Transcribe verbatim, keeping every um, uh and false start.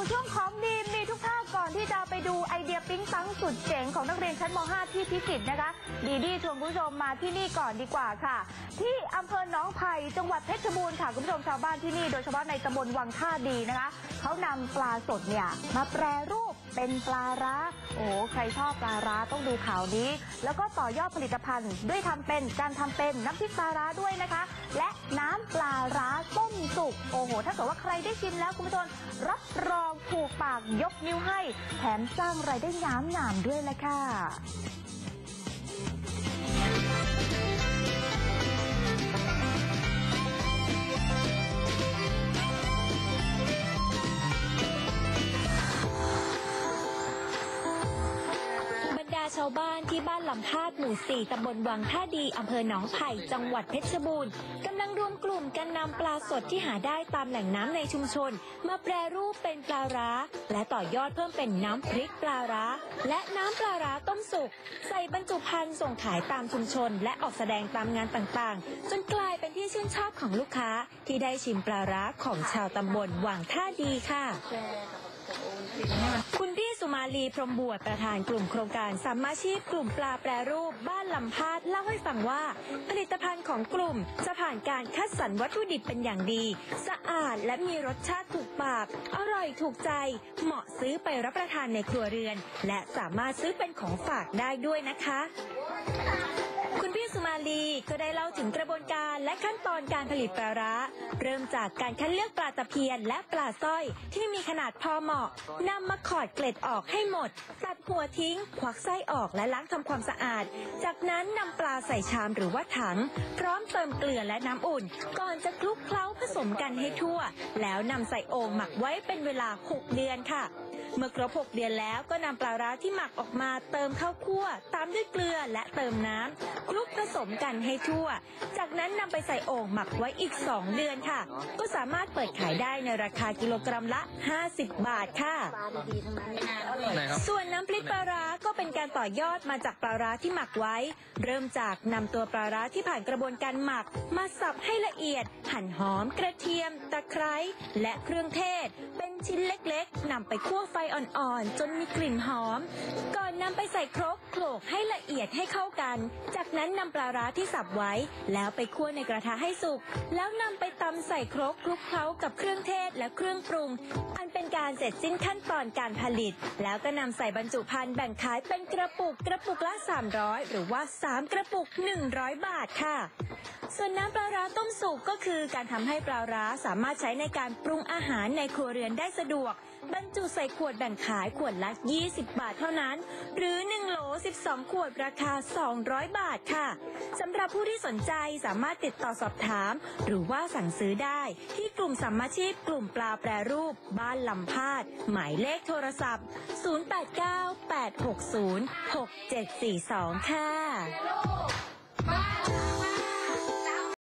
ช่วงของดีมีทุกภาคก่อนที่จะไปดูไอเดียปิ๊งปังสุดเจ๋งของนักเรียนชั้นม .ห้า ที่พิจิตรนะคะดีดีชวนคุณผู้ชมมาที่นี่ก่อนดีกว่าค่ะที่อำเภอหนองไผ่จังหวัดเพชรบูรณ์ค่ะคุณผู้ชมชาวบ้านที่นี่โดยเฉพาะในตำบลวังท่าดีนะคะเขานำปลาสดเนี่ยมาแปรรูปเป็นปลาร้าโอ้ใครชอบปลาร้าต้องดูข่าวนี้แล้วก็ต่อยอดผลิตภัณฑ์ด้วยทำเป็นการทำเป็นน้ำพริกปลาร้าด้วยนะคะและน้ำปลาร้าต้มสุกโอ้โหถ้าเกิดว่าใครได้ชิมแล้วคุณผู้ชมรับรองถูกปากยกนิ้วให้แถมสร้างรายได้งามงามด้วยเลยค่ะชาวบ้านที่บ้านลำพาดหมู่สี่ตำบลวังท่าดีอำเภอหนองไผ่จังหวัดเพชรบูรณ์กำลังรวมกลุ่มกันนำปลาสดที่หาได้ตามแหล่งน้ำในชุมชนมาแปรรูปเป็นปลาร้าและต่อยอดเพิ่มเป็นน้ำพริกปลาร้าและน้ำปลาร้าต้มสุกใส่บรรจุภัณฑ์ส่งขายตามชุมชนและออกแสดงตามงานต่างๆจนกลายเป็นที่ชื่นชอบของลูกค้าที่ได้ชิมปลาร้าของชาวตำบลวังท่าดีค่ะคุณพี่สุมาลีพรหมบวชประธานกลุ่มโครงการสัมมาชีพกลุ่มปลาแปรรูปบ้านลำพาดเล่าให้ฟังว่าผลิตภัณฑ์ของกลุ่มจะผ่านการคัดสรรวัตถุดิบเป็นอย่างดีสะอาดและมีรสชาติถูกปากอร่อยถูกใจเหมาะซื้อไปรับประทานในครัวเรือนและสามารถซื้อเป็นของฝากได้ด้วยนะคะคุณพี่สุมาลีก็ได้เล่าถึงกระบวนการและขั้นตอนการผลิตปลาร้าเริ่มจากการคัดเลือกปลาตะเพียนและปลาสร้อยที่มีขนาดพอเหมาะนำมาขอดเกล็ดออกให้หมดตัดหัวทิ้งควักไส้ออกและล้างทำความสะอาดจากนั้นนำปลาใส่ชามหรือว่าถังพร้อมเติมเกลือและน้ำอุ่นก่อนจะคลุกเคล้าผสมกันให้ทั่วแล้วนำใส่โอ่งหมักไว้เป็นเวลาหกเดือนค่ะเมื่อครบหกเดือนแล้วก็นำปลาร้าที่หมักออกมาเติมข้าวคั่วตามด้วยเกลือและเติมน้ำคลุกผสมกันให้ทั่วจากนั้นนำไปใส่โอ่งหมักไว้อีกสองเดือนค่ะก็สามารถเปิดขายได้ในราคากิโลกรัมละห้าสิบบาทค่ะส่วนน้ำพริกปลาร้าก็เป็นการต่อยอดมาจากปลาร้าที่หมักไว้เริ่มจากนำตัวปลาร้าที่ผ่านกระบวนการหมักมาสับให้ละเอียดหั่นหอมกระเทียมตะไคร้และเครื่องเทศเป็นชิ้นเล็กๆนำไปคั่วไฟอ่อนๆจนมีกลิ่นหอมก่อนนำไปใส่ครกโขลกให้ละเอียดให้เข้ากันจากนั้นนำปลาร้าที่สับไว้แล้วไปคั่วในกระทะให้สุกแล้วนำไปตำใส่ครกคลุกเคล้ากับเครื่องเทศและเครื่องปรุงอันเป็นการเสร็จสิ้นขั้นตอนการผลิตแล้วก็นำใส่บรรจุภัณฑ์แบ่งขายเป็นกระปุกกระปุกละสามร้อยหรือว่าสามกระปุกหนึ่งร้อยบาทค่ะส่วนน้ำปลาร้าต้มสุกก็คือการทำให้ปลาร้าสามารถใช้ในการปรุงอาหารในครัวเรือนได้สะดวกบรรจุใส่ขวดแบ่งขายขวดละยี่สิบบาทเท่านั้นหรือหนึ่งโหลสิบสองขวดราคาสองร้อยบาทค่ะสำหรับผู้ที่สนใจสามารถติดต่อสอบถามหรือว่าสั่งซื้อได้ที่กลุ่มสัมมาชีพกลุ่มปลาแปรรูปบ้านลำพาดหมายเลขโทรศัพท์ศูนย์ แปด เก้า แปด หก ศูนย์ หก เจ็ด สี่ สองค่ะ